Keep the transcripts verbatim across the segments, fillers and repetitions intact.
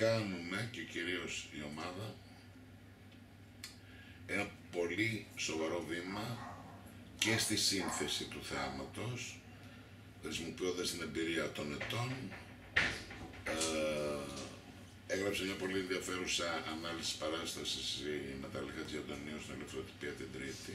κάνουμε, και κυρίως η ομάδα, ένα πολύ σοβαρό βήμα και στη σύνθεση του θεάματος, χρησιμοποιώντας την εμπειρία των ετών. Ε, έγραψε μια πολύ ενδιαφέρουσα ανάλυση παράστασης η Νατάλη Χατζιαντονίου στην Ελευθεροτυπία την Τρίτη,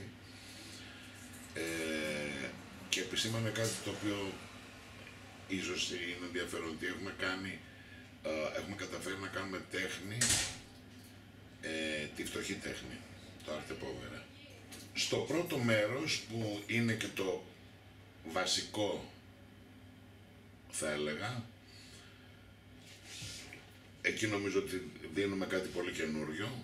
ε, και επισήμανε κάτι το οποίο ίσως είναι ενδιαφέρον, ότι έχουμε κάνει, ε, έχουμε καταφέρει να κάνουμε τέχνη, ε, τη φτωχή τέχνη, το arte povera. Στο πρώτο μέρος, που είναι και το βασικό, θα έλεγα, εκεί νομίζω ότι δίνουμε κάτι πολύ καινούριο.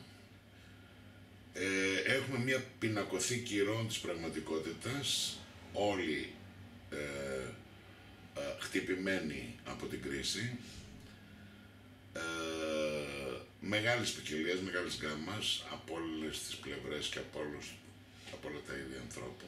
Ε, έχουμε μια πινακοθήκη ηρώων της πραγματικότητας, όλοι ε, ε, χτυπημένοι από την κρίση, ε, μεγάλης ποικιλίας, μεγάλης γκάμας, από όλες τις πλευρές και από, όλους, από όλα τα είδη ανθρώπων.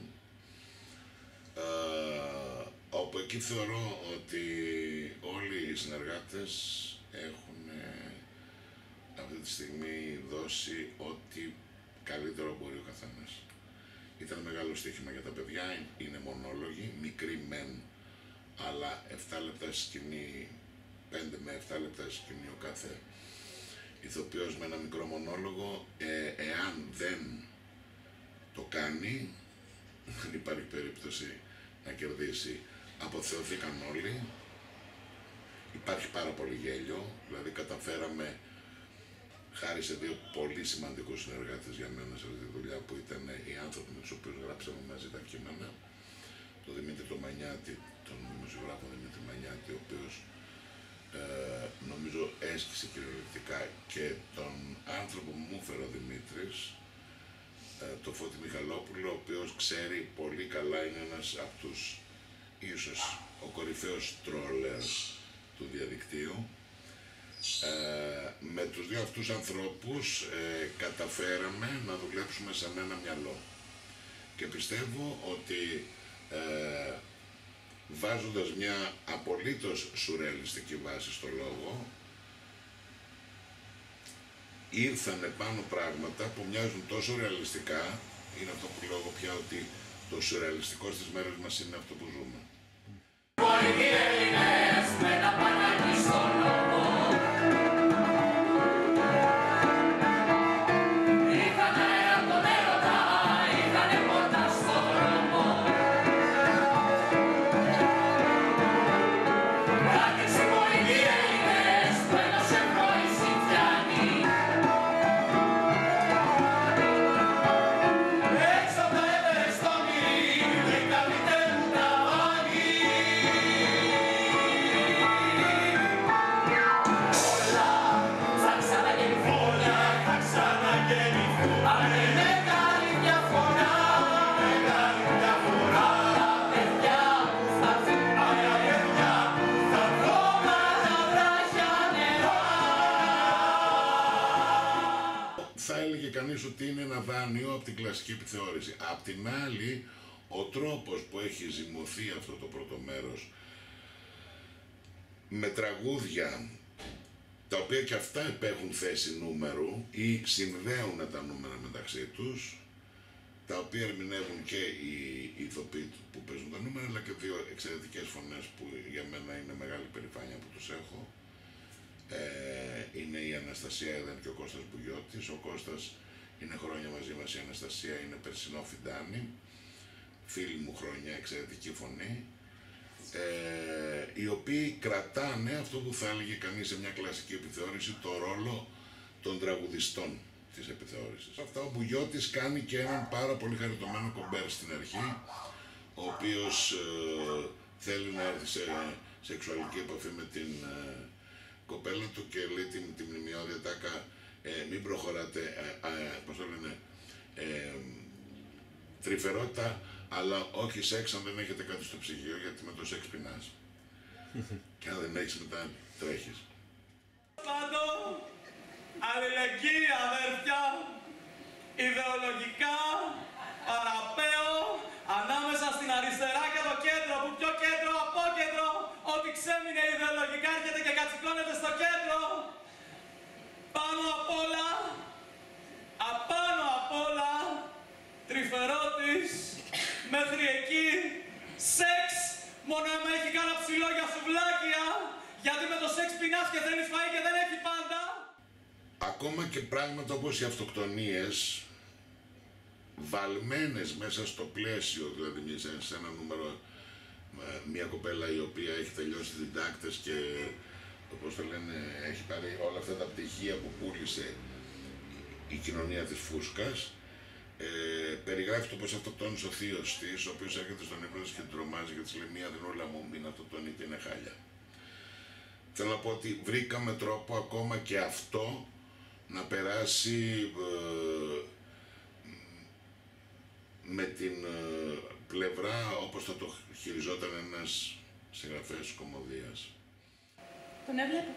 Ε, όπου εκεί θεωρώ ότι όλοι οι συνεργάτες έχουν ε, αυτή τη στιγμή δώσει ό,τι καλύτερο μπορεί ο καθένας. Ήταν μεγάλο στοίχημα για τα παιδιά, είναι μονόλογοι, μικροί μεν, αλλά εφτά λεπτά στη σκηνή, πέντε με εφτά λεπτά στη σκηνή ο κάθε ηθοποιός με ένα μικρό μονόλογο. Ε, εάν δεν το κάνει, δεν υπάρχει περίπτωση να κερδίσει. Αποθεωθήκαν όλοι, υπάρχει πάρα πολύ γέλιο, δηλαδή καταφέραμε, χάρη σε δύο πολύ σημαντικούς συνεργάτες για μένα σε αυτή τη δουλειά, που ήταν οι άνθρωποι με τους οποίους γράψαμε μαζί τα κείμενα, τον Δημήτρη τον Μανιάτη, τον δημοσιογράφο Δημήτρη Μανιάτη, ο οποίος ε, νομίζω έσκησε κυριολεκτικά, και τον άνθρωπο που μου έφερε ο Δημήτρης, ε, τον Φώτη Μιχαλόπουλο, ο οποίος ξέρει πολύ καλά, είναι ένας από τους, ίσως ο κορυφαίος τρόλερ του διαδικτύου. Ε, με τους δύο αυτούς ανθρώπους ε, καταφέραμε να δουλέψουμε σαν ένα μυαλό, και πιστεύω ότι ε, βάζοντας μια απολύτως σουρεαλιστική βάση στο λόγο, ήρθανε πάνω πράγματα που μοιάζουν τόσο ρεαλιστικά. Είναι αυτό που λέω πια, ότι το σουρεαλιστικό στις μέρες μας είναι αυτό που ζούμε. Θα έλεγε κανείς ότι είναι ένα δάνειο από την κλασική επιθεώρηση. Απ' την άλλη, ο τρόπος που έχει ζυμωθεί αυτό το πρώτο μέρος, με τραγούδια τα οποία και αυτά επέχουν θέση νούμερου ή συνδέουν τα νούμερα μεταξύ τους, τα οποία ερμηνεύουν και οι ηθοποιοί που παίζουν τα νούμερα, αλλά και δύο εξαιρετικές φωνές που για μένα είναι μεγάλη περηφάνεια που τους έχω. Ε, είναι η Αναστασία Έδεν και ο Κώστας Μπουγιώτης. Ο Κώστας είναι χρόνια μαζί μας, η Αναστασία είναι περσινό φιντάνι, φίλη μου χρόνια, εξαιρετική φωνή, ε, οι οποίοι κρατάνε αυτό που θα έλεγε κανείς σε μια κλασική επιθεώρηση, το ρόλο των τραγουδιστών της επιθεώρησης. Αυτά ο Μπουγιώτης κάνει και έναν πάρα πολύ χαριτωμένο κομπέρ στην αρχή, ο οποίος ε, θέλει να έρθει σε σεξουαλική επαφή με την ε, κοπέλα του και λέει τη, τη μνημειώδη τάκα, ε, μην προχωράτε, ε, ε, πώς το λένε, ε, τρυφερότητα, αλλά όχι σεξ αν δεν έχετε κάτι στο ψυγείο, γιατί με το σεξ πεινάς. Και αν δεν έχεις μετά τρέχεις. Πάντο, αλληλεγγύη αδέρφια, ιδεολογικά, παραπέω, ανάμεσα στην αριστερά και το κέντρο, που πιο κέντρο από κέντρο, ό,τι ξέμεινε ιδεολογικά έρχεται και κατσικώνεται στο κέντρο. νυφερότης, μέχρι εκεί, σεξ, μόνο άμα έχει κάνα ψηλό για σουβλάκια, γιατί με το σεξ πεινάς και θέλεις φαΐ και δεν έχει πάντα. Ακόμα και πράγματα όπως οι αυτοκτονίες, βαλμένες μέσα στο πλαίσιο, δηλαδή σε ένα νούμερο, μια κοπέλα η οποία έχει τελειώσει την τάκτες και, όπως το λένε, έχει πάρει όλα αυτά τα πτυχία που πούλησε η κοινωνία της φούσκας, ε, περιγράφει το πως αυτοκτόνησε ο θείος της, ο οποίος έρχεται στον ύπνο της και την τρομάζει και της λέει μία δινούλα μου, μην αυτοκτονεί και είναι χάλια. Θέλω να πω ότι βρήκαμε τρόπο ακόμα και αυτό να περάσει ε, με την ε, πλευρά όπως θα το χειριζόταν ένας συγγραφέας κωμωδίας. Τον έβλεπα.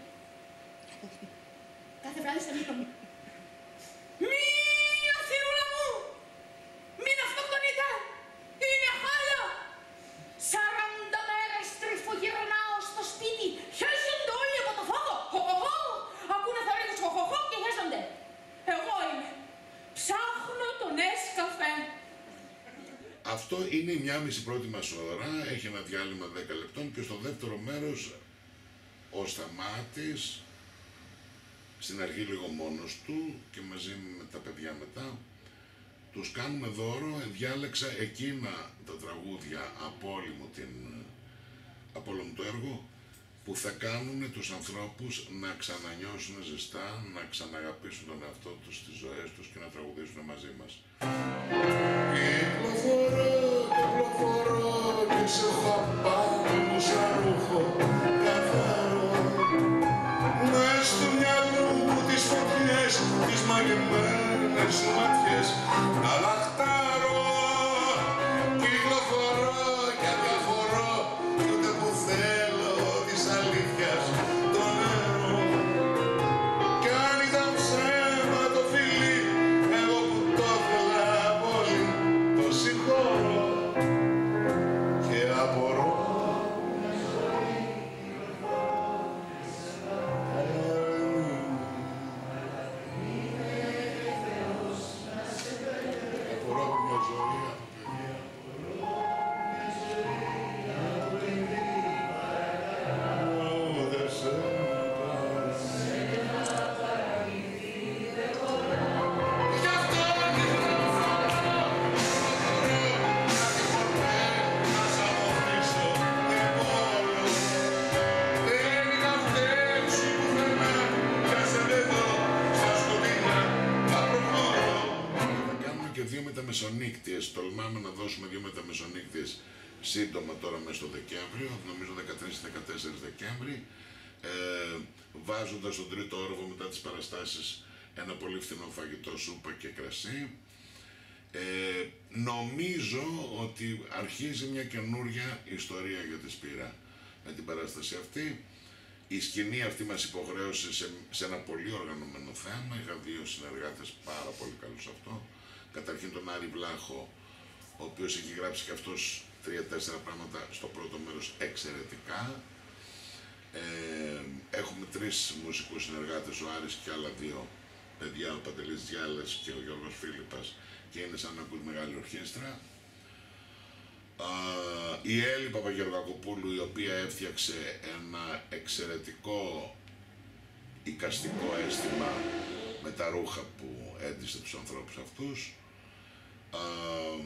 Κάθε βράδυ στα μήκο μου. Μη, Αθηνούλα μου! Μην αυτοκτονείτε! Είναι χάλια! Σαράντα μέρες τριφογυρνάω στο σπίτι. Χέζονται όλοι από το φόβο. Χοχοχο! Ακούνε θορύβους χοχοχο και χέζονται. Εγώ είμαι. Ψάχνω τον Νεσκαφέ. Αυτό είναι η μια μισή πρώτη μας ώρα, έχει ένα διάλειμμα δέκα λεπτών και στο δεύτερο μέρος ο Σταμάτης, στην αρχή λίγο μόνος του και μαζί με τα παιδιά μετά, τους κάνουμε δώρο, διάλεξα εκείνα τα τραγούδια από όλη μου την, από όλο μου το έργο, που θα κάνουν τους ανθρώπους να ξανανιώσουν ζεστά, να ξαναγαπήσουν τον εαυτό τους, τις ζωές τους και να τραγουδήσουν μαζί μας. Κυκλοφορώ, κυκλοφορώ και σε έχω πάνω μου σαν ρούχο καθαρό. Μες του μυαλού μου τις φωτιές, τις μαγεμένες ματιές να λαχτάρω. Κυκλοφορώ και αδιαφορώ κι ούτε που θέλω της αλήθειας το νερό. Κι αν ήταν ψέμα το φιλί, εγώ που το ήθελα πολύ, το συγχωρώ και απορώ. Μεταμεσονύκτιες, τολμάμε να δώσουμε δύο μεταμεσονύκτιες σύντομα τώρα μέσα στο Δεκέμβριο, νομίζω δεκατρείς δεκατέσσερις Δεκέμβρη, ε, βάζοντας στον τρίτο όροφο μετά τις παραστάσεις ένα πολύ φθηνό φαγητό, σούπα και κρασί. Ε, νομίζω ότι αρχίζει μια καινούρια ιστορία για τη Σπύρα με την παράσταση αυτή. Η σκηνή αυτή μας υποχρέωσε σε, σε ένα πολύ οργανωμένο θέμα, είχα δύο συνεργάτες πάρα πολύ καλούς σε αυτό. Καταρχήν τον Άρη Βλάχο, ο οποίος έχει γράψει και αυτός τρία-τέσσερα πράγματα στο πρώτο μέρος εξαιρετικά. Ε, έχουμε τρεις μουσικούς συνεργάτες, ο Άρης και άλλα δύο παιδιά, ο Παντελής Διάλας και ο Γιώργος Φίλιππας, και είναι σαν να ακούς μεγάλη ορχήστρα. Uh, η Έλλη Παπαγεωργακοπούλου, η οποία έφτιαξε ένα εξαιρετικό εικαστικό αίσθημα με τα ρούχα που έντυσε τους ανθρώπους αυτούς. Uh,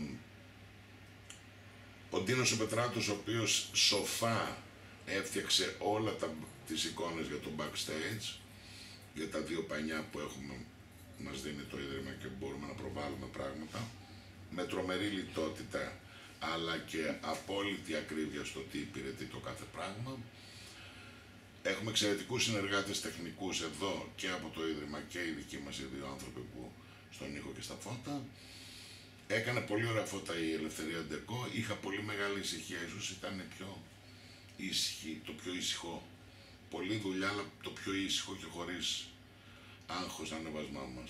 ο Ντίνος ο Πετράτος, ο οποίος σοφά έφτιαξε όλα τα, τις εικόνες για το backstage, για τα δύο πανιά που έχουμε, μας δίνει το Ίδρυμα και μπορούμε να προβάλλουμε πράγματα, με τρομερή λιτότητα, αλλά και απόλυτη ακρίβεια στο τι υπηρετεί το κάθε πράγμα. Έχουμε εξαιρετικούς συνεργάτες τεχνικούς εδώ και από το Ίδρυμα και οι δικοί μας οι δύο άνθρωποι που στον ήχο και στα φώτα. Έκανε πολύ ωραία φώτα η Ελευθερία Ντεκό. Είχα πολύ μεγάλη ησυχία, ίσως ήταν πιο ήσυχη, το πιο ήσυχο. Πολλή δουλειά, αλλά το πιο ήσυχο και χωρίς άγχος ανεβασμά μας.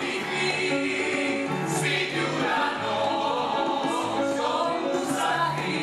Σπίτι ουρανός, στον που σταθεί.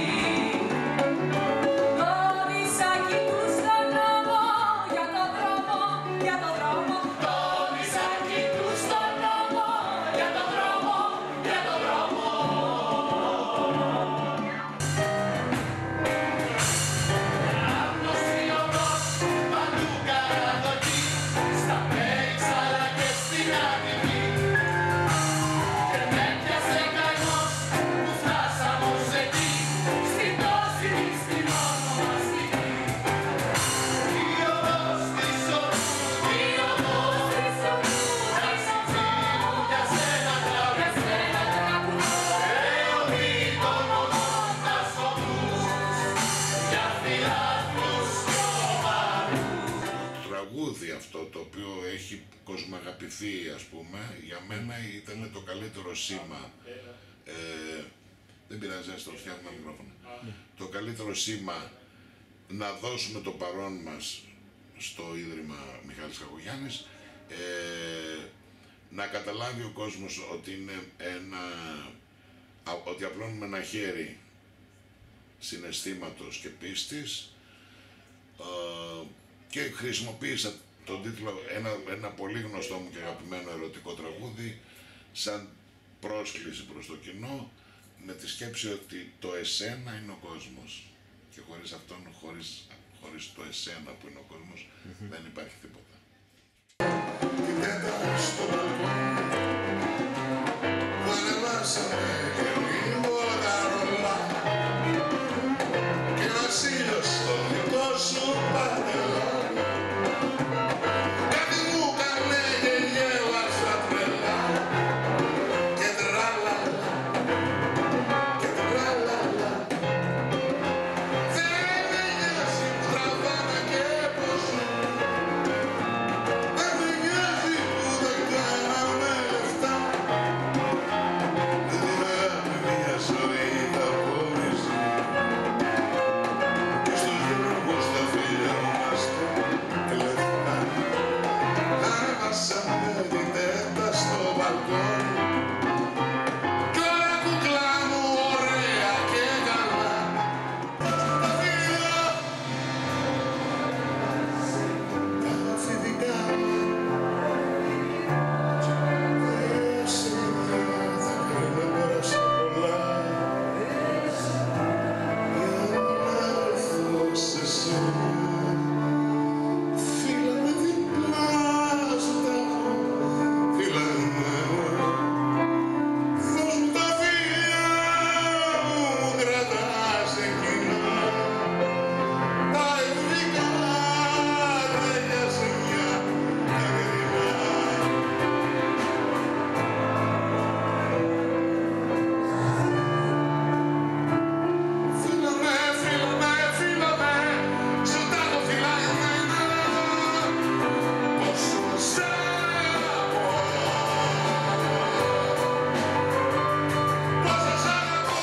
αυτό το οποίο έχει κοσμαγαπηθεί, ας πούμε, για μένα ήταν το καλύτερο σήμα. Ε, δεν πειράζει, ας το φτιάχνουμε μικρόφωνο. Το καλύτερο σήμα να δώσουμε το παρόν μας στο Ίδρυμα Μιχάλης Κακογιάννης, ε, να καταλάβει ο κόσμος ότι είναι ένα, ότι απλώνουμε ένα χέρι συναισθήματος και πίστης, ε, και χρησιμοποίησα τον τίτλο, ένα, ένα πολύ γνωστό μου και αγαπημένο ερωτικό τραγούδι, σαν πρόσκληση προς το κοινό, με τη σκέψη ότι το εσένα είναι ο κόσμος και χωρίς αυτόν, χωρίς, χωρίς το εσένα που είναι ο κόσμος, mm-hmm. δεν υπάρχει τίποτα. Την τέταρτη στο μπαλκόνι, που ανεβάσαμε και λίγο τα ρολά και βασίλειος στο δικό σου παντελόνι, κάτι μου κάνε και γέλασα τρελά και τράλαλα και τράλαλα. Δεν με νοιάζει που τραβάμε και πως ζουν, δεν με νοιάζει που δεν κάναμε λεφτά, δεν την αγάπη μια ζωή θα χωρίζει και στους δρόμους θα φιλιόμαστε λεφτά. Ανεβάσαμε την τέτα στο μπαλκόνι κι όλα κουκλά μου ωραία και καλά. Τα φιλιά, τα αφεντικά μου, δεν σε νοιάζει, θα κρίνω πέρασα πολλά για να έρθω σε σένα. Φύλαμε διπλά σου τα έχω, φύλαμε. Δώσ' μου τα φιλιά μου, κρατάς εκείνα τα ειδικά, τρέλια ζημιά καθημερινά. Φύλαμε, φύλαμε, φύλαμε, σου τα έχω φυλαγμένα, πόσο σ' αγαπώ, πόσο σ' αγαπώ.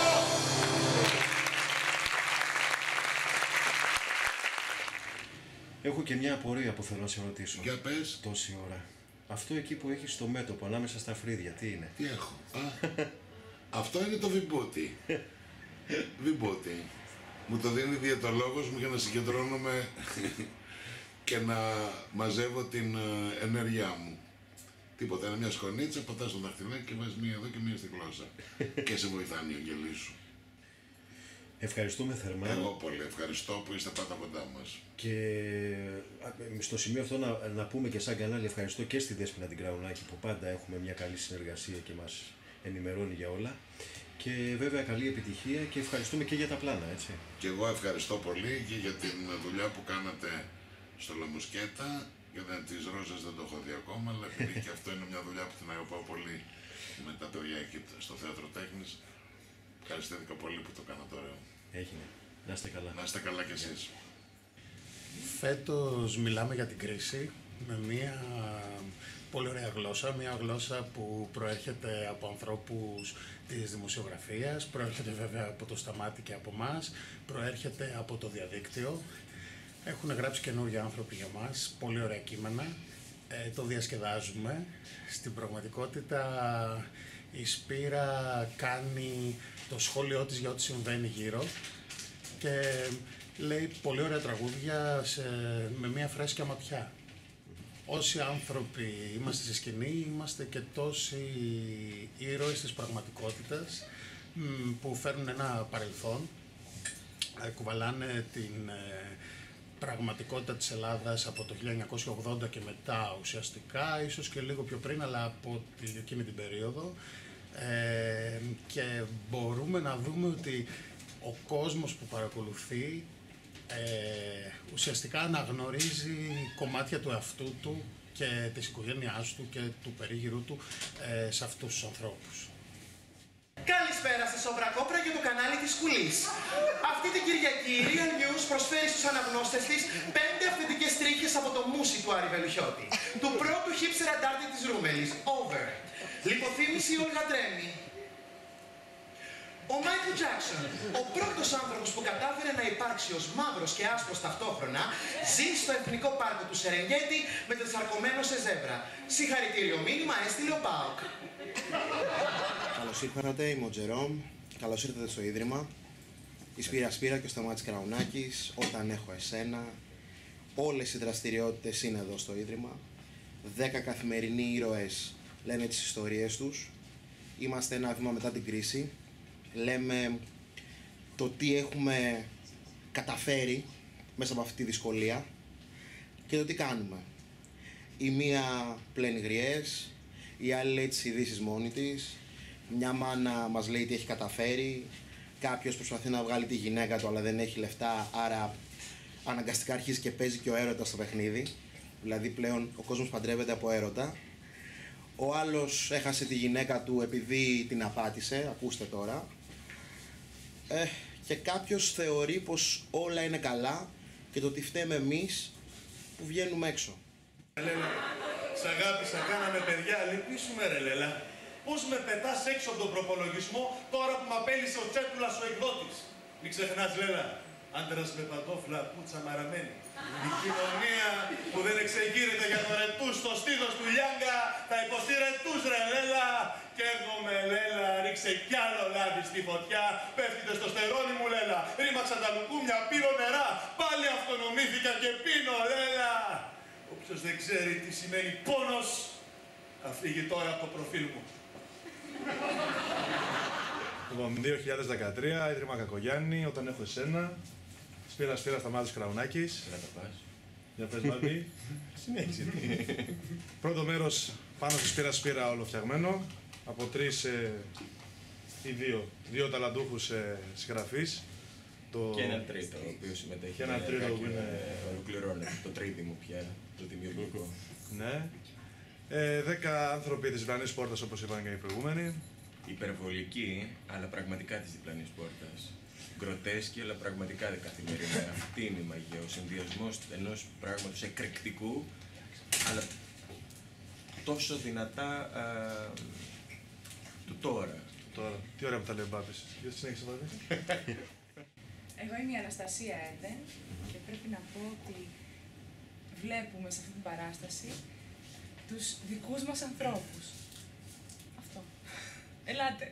Έχω και μια απορία που θέλω να σε ρωτήσω. Για πες, Τόση ώρα. Αυτό εκεί που έχεις στο μέτωπο ανάμεσα στα φρύδια, τι είναι? τι έχω. Α, αυτό είναι το βιμπούτι. Βιμπούτι. Μου το δίνει διαιτολόγος μου για να συγκεντρώνομαι και να μαζεύω την ε, ενέργειά μου. Τίποτα, είναι μια σκονίτσα, πατάς το δαχτυλάκι και βάζεις μία εδώ και μία στη γλώσσα. Και σε βοηθάνε οι αγγελοί σου. Ευχαριστούμε θερμά. Εγώ πολύ ευχαριστώ που είστε πάντα κοντά μας. Και α, στο σημείο αυτό να, να πούμε και σαν κανάλι ευχαριστώ και στη Δέσποινα την Κραουνάκη που πάντα έχουμε μια καλή συνεργασία και μας ενημερώνει για όλα. Και βέβαια καλή επιτυχία και ευχαριστούμε και για τα πλάνα, έτσι. Και εγώ ευχαριστώ πολύ και για την δουλειά που κάνατε στο Λαμουσκέτα. Για τις ρόζες δεν το έχω δει ακόμα, αλλά επειδή και αυτό είναι μια δουλειά που την αγαπάω πολύ με τα παιδιά εκεί στο Θέατρο Τέχνης. Ευχαριστήθηκα πολύ που το κάνατε ωραίο. Έγινε. Να είστε καλά. Να είστε καλά κι εσείς. Φέτος μιλάμε για την κρίση με μια πολύ ωραία γλώσσα, μια γλώσσα που προέρχεται από ανθρώπους της δημοσιογραφίας, προέρχεται βέβαια από το Σταμάτη και από μας, προέρχεται από το διαδίκτυο. Έχουν γράψει καινούργιοι άνθρωποι για μας, πολύ ωραία κείμενα, ε, το διασκεδάζουμε. Στην πραγματικότητα η Σπύρα κάνει το σχόλιο της για ό,τι συμβαίνει γύρω και λέει πολύ ωραία τραγούδια σε, με μια φρέσκια ματιά. Όσοι άνθρωποι είμαστε στη σκηνή, είμαστε και τόσοι ήρωες της πραγματικότητας που φέρνουν ένα παρελθόν, κουβαλάνε την πραγματικότητα της Ελλάδας από το χίλια εννιακόσια ογδόντα και μετά ουσιαστικά, ίσως και λίγο πιο πριν, αλλά από εκείνη την περίοδο. Ε, και μπορούμε να δούμε ότι ο κόσμος που παρακολουθεί ε, ουσιαστικά αναγνωρίζει κομμάτια του εαυτού του και της οικογένειάς του και του περίγυρου του ε, σε αυτούς τους ανθρώπους. Καλησπέρα στη Σομπρακόπρα για το κανάλι της Κουλής. Αυτή την Κυριακή η Real News προσφέρει στους αναγνώστες της πέντε αυθεντικές τρίχες από το μουσι του Άρη Βελουχιώτη, του πρώτου hipster αντάρτη της Ρούμελης, Over. Λιποθύμηση Όλγα Τρέμι. Ο Μάικλ Τζάκσον, ο πρώτος άνθρωπος που κατάφερε να υπάρξει ως μαύρος και άσπρος ταυτόχρονα, ζει στο Εθνικό Πάρκο του Σερενγκέτι μετασαρκωμένο σε ζεύρα. Συγχαρητήριο μήνυμα έστειλε ο ΠΑΟΚ. Καλώς ήρθατε, είμαι ο Τζερόμ. Καλώς ήρθατε στο Ίδρυμα. Η Σπύρα Σπύρα και ο Σταμάτης Κραουνάκης, Όταν έχω εσένα. Όλες οι δραστηριότητες είναι εδώ στο Ίδρυμα. Δέκα καθημερινοί ήρωες λένε τις ιστορίες τους. Είμαστε ένα βήμα μετά την κρίση. Λέμε το τι έχουμε καταφέρει μέσα από αυτή τη δυσκολία και το τι κάνουμε. Η μία πλένει γριές, η άλλη λέει τις ειδήσεις μόνη της, μια μάνα μας λέει τι έχει καταφέρει, κάποιος προσπαθεί να βγάλει τη γυναίκα του αλλά δεν έχει λεφτά, άρα αναγκαστικά αρχίζει και παίζει και ο έρωτας στο παιχνίδι, δηλαδή πλέον ο κόσμος παντρεύεται από έρωτα. Ο άλλος έχασε τη γυναίκα του επειδή την απάτησε, ακούστε τώρα. Ε, και κάποιος θεωρεί πως όλα είναι καλά και το ότι φταίμε εμείς που βγαίνουμε έξω. Λέλα, σ' αγάπησα, κάναμε παιδιά, λυπήσουμε ρε Λέλα. Πώς με πετάς έξω από τον προπολογισμό τώρα που μ' απέλυσε ο Τσέπουλας ο εκδότης. Μην ξεχνάς Λέλα, άντρας με παντόφλα, πούτσα μαραμένη. Η κοινωνία που δεν εξεγείρεται για το ρετούς στο στήθος του Λιάγκα θα υποστεί ρετούς ρε Λέλα. Καίγομαι Λέλα, ρίξε κι άλλο λάδι στη φωτιά, πέφτει το στερόνι μου Λέλα. Ρήμαξα τα λουκούμια, πήρω νερά, πάλι αυτονομήθηκα και πίνω Λέλα. Όποιος δεν ξέρει τι σημαίνει πόνος, θα φύγει τώρα από το προφίλ μου. Λοιπόν, δύο χιλιάδες δεκατρία, Ίδρυμα Κακογιάννη, Όταν έχω εσένα. Σπύρα Σπύρα, Σταμάτης Κραουνάκης. Να τα πας. Για πες Μάρτη. Συνέχισε. Πρώτο μέρος πάνω στη Σπύρα Σπύρα, ολοφτιαγμένο. Από τρεις ε, ή δύο, δύο ταλαντούχους ε, συγγραφείς. Το... Και ένα τρίτο, ο οποίος συμμετέχει. Και ένα τρίτο που είναι... Ολοκληρώνεται το τρίδημο πια, το δημιουργικό. Ναι. Ε, δέκα άνθρωποι της διπλανής πόρτας, όπως είπαν και οι προηγούμενοι. Υπερβολική, αλλά πραγματικά της διπλανής πόρτας. Γκροτέσκη, αλλά πραγματικά καθημερινά. Αυτή είναι η μαγεία, ο συνδυασμός ενός πράγματος εκρηκτικού, αλλά τόσο δυνατά α, του τώρα. Τώρα. Τι ωραία που τα λέει ο Μπάπης. Για συνέχισε Μπάπη. Εγώ είμαι η Αναστασία Έντεν και πρέπει να πω ότι βλέπουμε σε αυτή την παράσταση τους δικούς μας ανθρώπους. Αυτό. Ελάτε.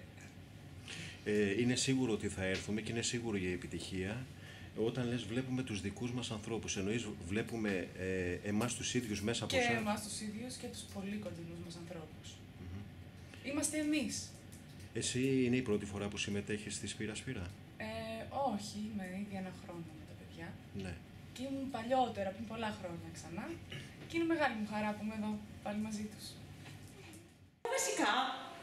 Ε, είναι σίγουρο ότι θα έρθουμε και είναι σίγουρο για επιτυχία. Όταν λες βλέπουμε τους δικούς μας ανθρώπους, εννοείς βλέπουμε ε, εμάς τους ίδιους μέσα από Και εσάς. εμάς τους ίδιους και τους πολύ κοντινούς μας ανθρώπους. Mm-hmm. Είμαστε εμείς. Εσύ είναι η πρώτη φορά που συμμετέχεις στη Σπύρα Σπύρα? Ε, όχι, είμαι ήδη ένα χρόνο με τα παιδιά. Ναι. Και ήμουν παλιότερα, πριν πολλά χρόνια ξανά. Και είναι μεγάλη μου χαρά που είμαι εδώ πάλι μαζί τους. Βασικά,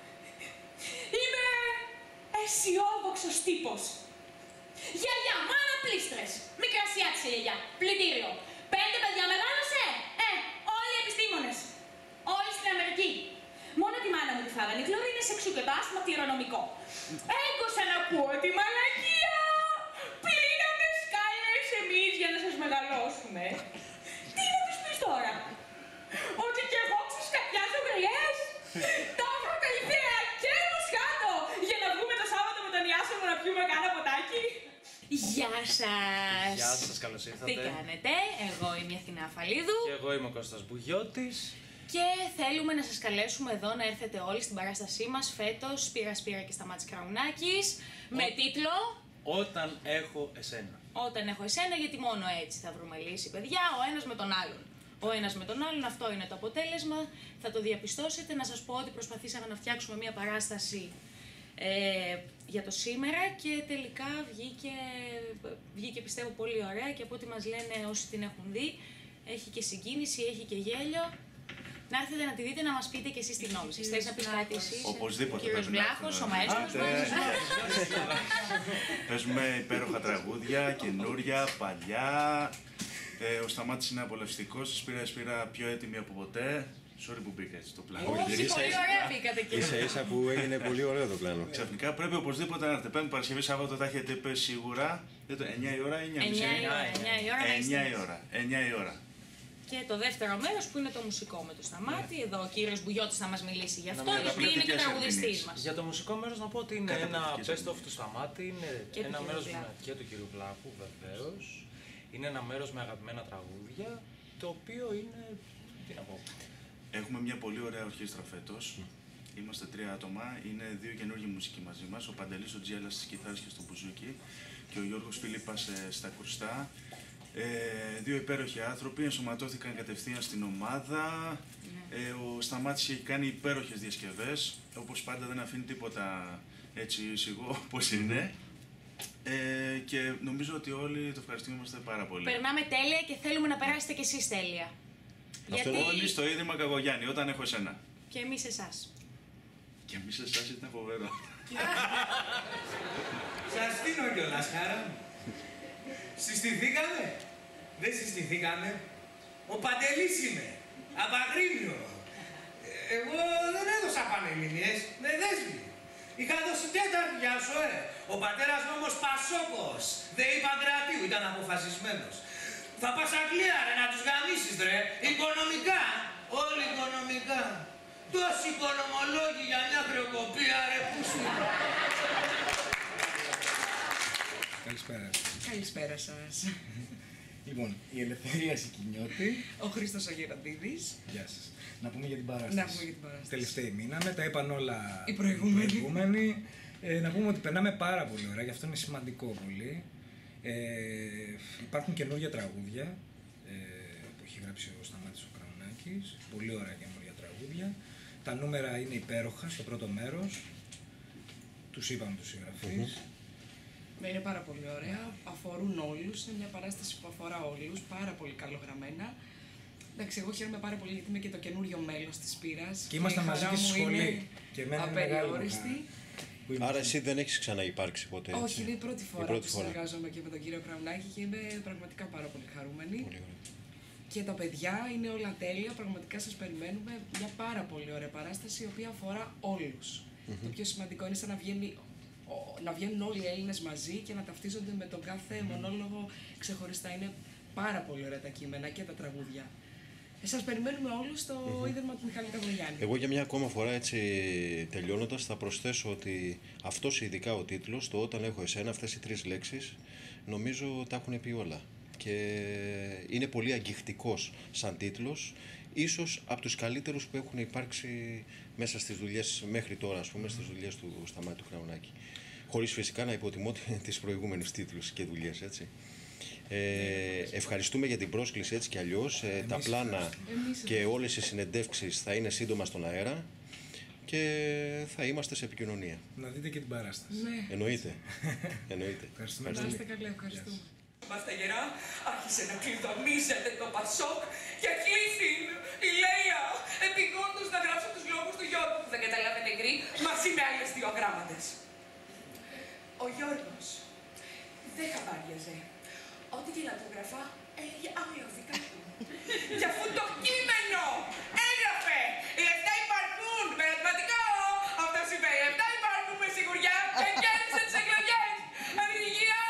είμαι αισιόδοξος τύπος. Γιαγιά, μάνα πλήστρες. Μικρασιάτισε γιαγιά. Πλυντήριο. Πέντε παιδιά μεγάλωσε. Ε, όλοι οι επιστήμονες. Όλοι στην Αμερική. Μόνο τη μάνα μου τη φάγανε. Η κλωρίνες εξού και πας μακτηρονομικό. Έγκωσα να ακούω τη μαλακία. Πλύναμε σκάλες εμείς για να σας μεγαλώσουμε. Τι να τους πεις τώρα? Ότι κι εγώ ξεσκαπιάζω γριές. Τα αφροκαλυφαία και μοσχάτο. Για να βγούμε το Σάββατο με τον Ιάσο μου να πιούμε κάνα ποτάκι. Γεια σας. Γεια σας, καλώς ήρθατε. Τι κάνετε? Εγώ είμαι η Αθηνά Φαλίδου. Και εγώ είμαι ο Κώστας Μπουγιώτης. Και θέλουμε να σας καλέσουμε εδώ να έρθετε όλοι στην παράστασή μας φέτος, Σπύρα Σπύρα και Σταμάτης Κραουνάκης, Ο... με τίτλο Όταν έχω εσένα. Όταν έχω εσένα, γιατί μόνο έτσι θα βρούμε λύση, παιδιά, ο ένας με τον άλλον. Ο ένας με τον άλλον, αυτό είναι το αποτέλεσμα, θα το διαπιστώσετε. Να σας πω ότι προσπαθήσαμε να φτιάξουμε μια παράσταση ε, για το σήμερα και τελικά βγήκε, βγήκε πιστεύω πολύ ωραία και από ό,τι μας λένε όσοι την έχουν δει, έχει και συγκίνηση, έχει και γέλιο. Να έρθετε να τη δείτε, να μας πείτε και εσείς τη γνώμη σας. Θέλεις να πεις κάτι εσείς? Οπωσδήποτε. Ο κύριος Βλάχος, ο μαέστρος μας. Παίζουμε υπέροχα τραγούδια, καινούρια, παλιά. Ε, ο Σταμάτης είναι απολαυστικός, η Σπύρα Σπύρα πιο έτοιμη από ποτέ. Sorry που μπήκα έτσι στο πλάνο. Όχι, πολύ ωραία μπήκατε και Ίσα ίσα που έγινε πολύ ωραίο το πλάνο. Ξαφνικά πρέπει οπωσδήποτε να έρθετε. Πέμπτη Παρασκευή Σάββατο τα έχετε πει σίγουρα. εννιά η ώρα ή εννιά και μισή. εννιά η ώρα. εννιά η ώρα. Και το δεύτερο μέρος που είναι το μουσικό με το Σταμάτη. Yeah. Εδώ ο κύριος Μπουγιώτης θα μας μιλήσει γι' αυτό, γιατί είναι και τραγουδιστής μας. Για το μουσικό μέρος να πω ότι είναι ένα best of του Σταμάτη, είναι και ένα του μέρος με, και του κύριου Βλάχου βεβαίως. Είναι ένα μέρος με αγαπημένα τραγούδια, το οποίο είναι, τι να πω. Έχουμε μια πολύ ωραία ορχήστρα φέτος. Είμαστε τρία άτομα, είναι δύο καινούργιοι μουσικοί μαζί μας. Ο Παντελής ο Τζιέλας στις κιθάρες και στο μπουζούκι και ο Γιώργος Φίλιππας στα ακουστά. Ε, δύο υπέροχοι άνθρωποι ενσωματώθηκαν κατευθείαν στην ομάδα. Yeah. Ε, ο Σταμάτης έχει κάνει υπέροχες διασκευές. Όπως πάντα δεν αφήνει τίποτα έτσι σιγό όπως είναι. Ε, και νομίζω ότι όλοι το ευχαριστούμαστε πάρα πολύ. Περνάμε τέλεια και θέλουμε να περάσετε κι εσείς τέλεια. Αυτό γιατί... Όλοι στο Ίδρυμα Καγωγιάννη, όταν έχω εσένα. Και εμείς εσάς. Και εμείς εσάς ήταν φοβερό. Σας στείνω κιόλας, χάρα μου. Συστηθήκαμε. Δεν συστηθήκαμε. Ο Παντελής είμαι. Από Αγρίνιο. Εγώ δεν έδωσα πανελληνίες. Δεν δέσμη. Είχα δώσει τέταρτη, γεια σου, ε. Ο πατέρας μου όμως Πασόκος. ΔΕΗ Παντρεατίου, ήταν αποφασισμένος. Θα πας Αγγλία, ρε, να τους γαμίσεις, ρε. Οικονομικά. Όλοι οικονομικά. Τόσοι οικονομολόγοι για μια χρεοκοπία, ρε, πού σου. Καλησπέρα. Καλησπέρα σας. Λοιπόν, η Ελευθερία Σικινιώτη. Ο Χρήστος ο Γεροντίδης. Γεια σας. Να πούμε για την παράσταση. Να πούμε για την παράσταση. Τελευταίοι μείναμε, τα είπαν όλα οι προηγούμενοι. Οι προηγούμενοι. Ε, να πούμε ότι περνάμε πάρα πολύ ωραία, γι' αυτό είναι σημαντικό πολύ. Ε, υπάρχουν καινούργια τραγούδια ε, που έχει γράψει ο Σταμάτης ο Κραουνάκης. Πολύ ωραία καινούργια τραγούδια. Τα νούμερα είναι υπέροχα στο πρώτο μέρος. Τους είπαμε τους συγγραφείς. Mm-hmm. Είναι πάρα πολύ ωραία, αφορούν όλους, είναι μια παράσταση που αφορά όλους, πάρα πολύ καλογραμμένα. Εντάξει, εγώ χαίρομαι πάρα πολύ γιατί είμαι και το καινούριο μέλος της Σπύρας. Και είμαστε μαζί και στη σχολή. Και εμένα απεριόριστη. Άρα εσύ δεν έχεις ξαναυπάρξει ποτέ, έτσι? Όχι, είναι η πρώτη φορά, η πρώτη που φορά. συνεργάζομαι και με τον κύριο Κραουνάκη και είμαι πραγματικά πάρα πολύ χαρούμενη. Πολύ και τα παιδιά είναι όλα τέλεια, πραγματικά σας περιμένουμε. Μια πάρα πολύ ωραία παράσταση, η οποία αφορά όλους. Mm-hmm. Το πιο σημαντικό είναι σαν να βγαίνει να βγαίνουν όλοι οι Έλληνες μαζί και να ταυτίζονται με τον κάθε mm. μονόλογο ξεχωριστά. Είναι πάρα πολύ ωραία τα κείμενα και τα τραγούδια. Σας περιμένουμε όλους στο mm-hmm. Ίδρυμα του Μιχάλη Καγωγιάννη. Εγώ για μια ακόμα φορά, έτσι τελειώνοντας, θα προσθέσω ότι αυτός ειδικά ο τίτλος, το «Όταν έχω εσένα», αυτές οι τρεις λέξεις, νομίζω τα έχουν πει όλα. Και είναι πολύ αγγιχτικός σαν τίτλος, ίσως από τους καλύτερους που έχουν υπάρξει μέσα στις δουλειές μέχρι τώρα, ας πούμε, στις δουλειές του Σταμάτη του Κραουνάκη. Χωρίς φυσικά να υποτιμώ τις προηγούμενες τίτλους και δουλειές, έτσι. Ε, ευχαριστούμε για την πρόσκληση έτσι κι αλλιώς. Ε, τα πλάνα και όλες οι συνεντεύξεις θα είναι σύντομα στον αέρα και θα είμαστε σε επικοινωνία. Να δείτε και την παράσταση. Ναι. Εννοείται. Εννοείται. Ευχαριστούμε. Να είστε καλά, ευχαριστούμε. Μάστα γερά, άρχισε να κλειδονίζεται το Πασόκ και κλείσει η Λέια επιγόντως να γράψω τους λόγους του Γιώργου που δεν καταλάβαινε γκρι μαζί με άλλες δύο αγράμματες. Ο Γιώργος δεν χαμπάριαζε. Ό,τι και να του γραφά έλεγε αγιώθηκα. Και αφού το κείμενο έγραφε οι εφτά υπάρχουν με ερωτηματικό, αυτό είπε οι εφτά υπάρχουν με σιγουριά και κέρδισε τις εκλογές. Ανηλικία!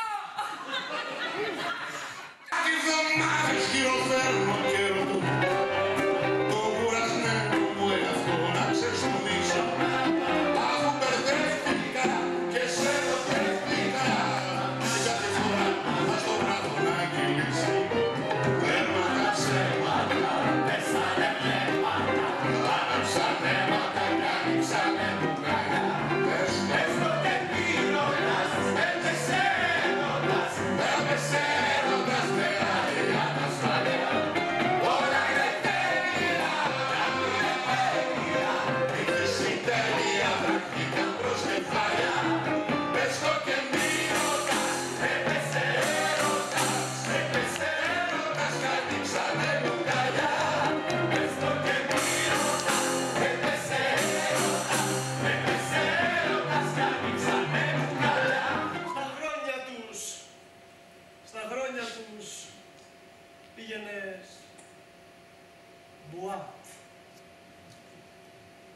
Κάτι εβδομάδες χειροφέρνω και ρωτώ το κουρασμένο μου εαυτό να ξεστομίσω. Αφού μπερδεύτηκα και σε ερωτεύτηκα και κάθε φορά θα στο βράδο να κυλήσει. Παίρνω τα ψέματα, πέσανε βλέμματα, άναψανε αίματα και άνοιξανε μπουκάλια. Έστωτε πήροντας, έπεσε έρωτας, έπεσε έρωτας, μεγάλη ανασφάλεια. Όλα είναι τέλεια, όλα είναι τέλεια, ήρθες η τέλεια, βραχτήκαν προς κεφάλια. Πες το και μη ρωτάς, έπεσε έρωτας, έπεσε έρωτας, κι άνοιξανε μπουκάλια. Πες το και μη ρωτάς, έπεσε έρωτας, έπεσε έρωτας, κι άνοιξανε μπουκάλια. Στα χρόνια τους, στα χρόνια τους πήγαινες μπουάτ.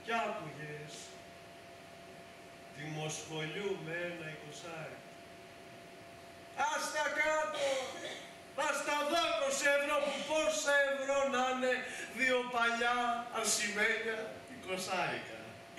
Κι άκουγες. Δημοσχολιού με ένα εικοσάρι. Ας τα κάτω! Ας τα δώκω ευρώ που πόσα ευρώ να είναι δύο παλιά αρσημένια εικοσάρικα.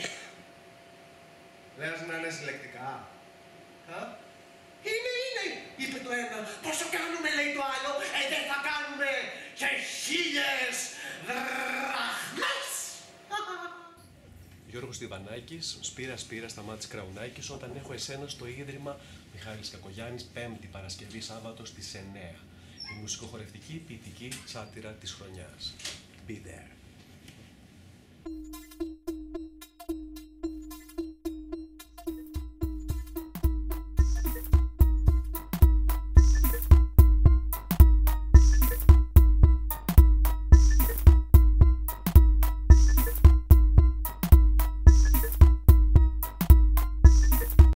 Λες να είναι συλλεκτικά. Α? Είναι, είναι, είπε το ένα. Πόσο κάνουμε, λέει το άλλο. Ε, δεν θα κάνουμε και χίλιες δραχμές. Γιώργος Διβανάκης, Σπύρα Σπύρα, Σταμάτης Κραουνάκης, όταν έχω εσένα στο Ίδρυμα Μιχάλης Κακογιάννης, Πέμπτη Παρασκευή Σάββατο στις εννέα. Η μουσικοχορευτική ποιητική σάτυρα της χρονιάς. Be there.